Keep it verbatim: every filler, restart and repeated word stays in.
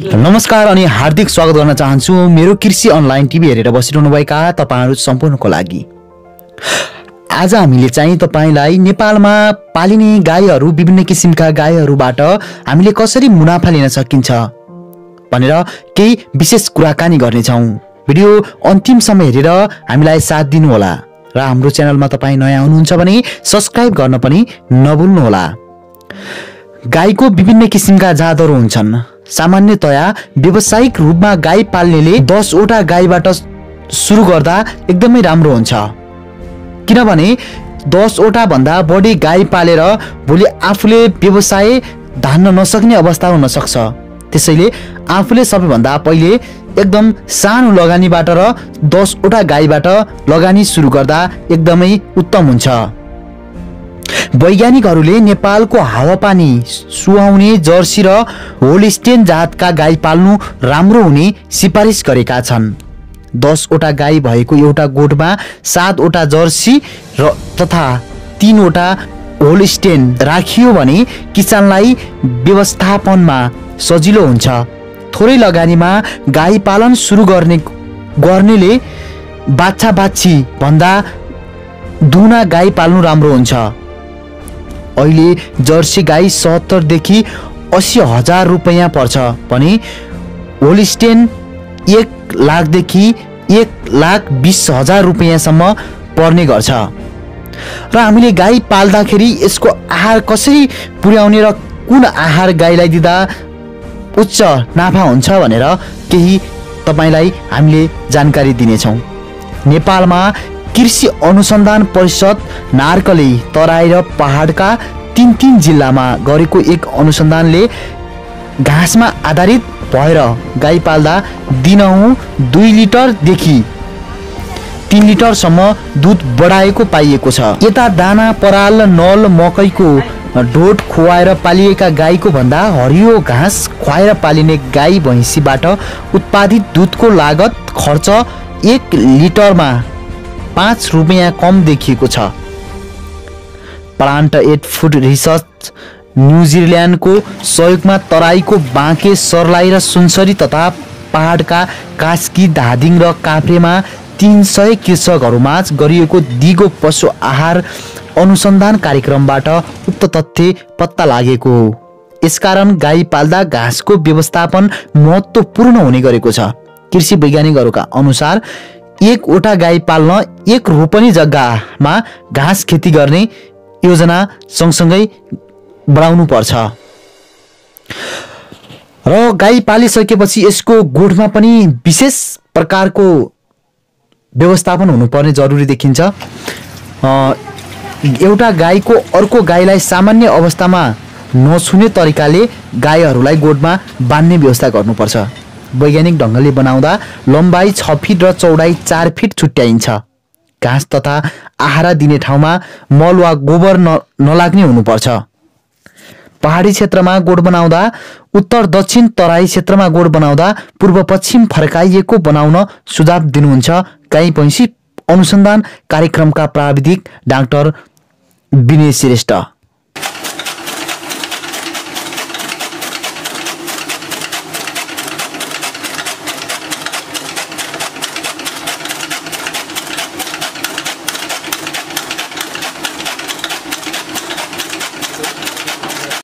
नमस्कार अनि हार्दिक स्वागत गर्न चाहन्छु मेरो कृषि अनलाइन टिभी हेरेर बसिरहनुभएका तपाईहरु सम्पूर्णको लागि। आज हामीले चाहिँ तपाईलाई नेपालमा पालिने गाईहरू विभिन्न किसिमका गाईहरूबाट हामीले कसरी मुनाफा लिन सकिन्छ भनेर केही विशेष कुराकानी गर्नेछौं। भिडियो अन्तिमसम्म हेरेर हामीलाई साथ दिनु होला र हाम्रो च्यानलमा तपाई नयाँ हुनुहुन्छ भने सब्स्क्राइब गर्न पनि नभुल्नु होला। गाईको विभिन्न किसिमका जातहरू हुन्छन्। सामान्यतया व्यावसायिक रूपमा गाई पाल्नेले दस वटा गाईबाट सुरु गर्दा एकदमै राम्रो हुन्छ, किनभने दस वटा भन्दा बढी गाई पालेर भोलि आफूले व्यवसाय धान्न नसक्ने अवस्था हुन सक्छ। त्यसैले आफूले सबैभन्दा पहिले एकदम सानो लगानीबाट र दस वटा गाईबाट लगानी सुरु गर्दा एकदमै उत्तम हुन्छ। वैज्ञानिकहरूले नेपालको हावापानी सुहाउने जर्सी र होलस्टेन जातका गाई पाल्नु राम्रो हुने सिफारिस गरेका छन्। दस वटा गाई भएको एउटा गोठमा सात वटा जर्सी र तथा तीन वटा होलस्टेन राखियो भने किसानलाई व्यवस्थापनमा सजिलो हुन्छ। थोरै लगानीमा गाई पालन सुरु गर्ने गर्नेले बाछा बाछी भन्दा दुना गाई पाल्नु राम्रो हुन्छ। अहिले जर्सी गाई सत्तर देखि अस्सी हजार रुपैयाँ पर्छ भने होलस्टेन एक लाख देखि एक लाख बीस हजार रुपैयाँसम्म पर्ने गर्छ। र हामीले गाई पाल्दाखेरि यसको आहार कसरी पुर्याउने र कुन आहार गाईलाई दिँदा उच्च नाफा हुन्छ भनेर केही तपाईलाई हामीले जानकारी दिनेछौँ। नेपालमा कृषि अनुसन्धान परिषद नार्कले तराई र पहाडका तीन तीन जिल्लामा गरेको एक अनुसन्धानले घाँसमा आधारित भएर गाई पाल्दा दिनहुँ दुई लिटरदेखि तीन लिटरसम्म दूध बढाएको पाइएको छ। यता दाना पराल नल मकैको ढोट खुवाएर पालिएका गाईको भन्दा हरियो घाँस खुवाएर पालिने गाई भैँसीबाट उत्पादित दूधको लागत खर्च एक लिटरमा पाँच रुपैयाँ कम देखिएको छ। प्लान्ट एट फुड रिसर्च न्युजिल्यान्डको सहयोगमा तराईको बाँके सर्लाही र सुनसरी तथा पहाडका कास्की धादिङ र काभ्रेमा तीन सय कृषकहरूमाझ गरिएको दिगो पशु आहार अनुसन्धान कार्यक्रमबाट उक्त तथ्य पत्ता लागेको हो। यसकारण गाई पाल्दा घाँसको व्यवस्थापन महत्त्वपूर्ण हुने गरेको छ। कृषि वैज्ञानिकहरूका अनुसार एक वटा गाई पाल्न एक रोपनी जग्गामा घाँस खेती गर्ने योजना सँगसँगै बढाउनु पर्छ र गाई पालिसकेपछि यसको गोठमा पनि विशेष प्रकारको व्यवस्थापन हुनुपर्ने जरुरी देखिन्छ। एउटा गाईको अर्को गाईलाई सामान्य अवस्थामा नछुने तरिकाले गाईहरूलाई गोठमा बाँध्ने व्यवस्था गर्नुपर्छ। वैज्ञानिक ढङ्गले बनाउँदा लम्बाई छ फिट र चौडाई चार फिट छुट्याइन्छ। घाँस तथा आहारा दिने ठाउँमा मल वा गोबर न नलाग्ने हुनुपर्छ। पहाडी क्षेत्रमा गोठ बनाउँदा उत्तर दक्षिण, तराई क्षेत्रमा गोठ बनाउँदा पूर्व पश्चिम फर्काइएको बनाउन सुझाव दिनुहुन्छ गाई भैँसी अनुसन्धान कार्यक्रमका प्राविधिक डाक्टर विनय श्रेष्ठ।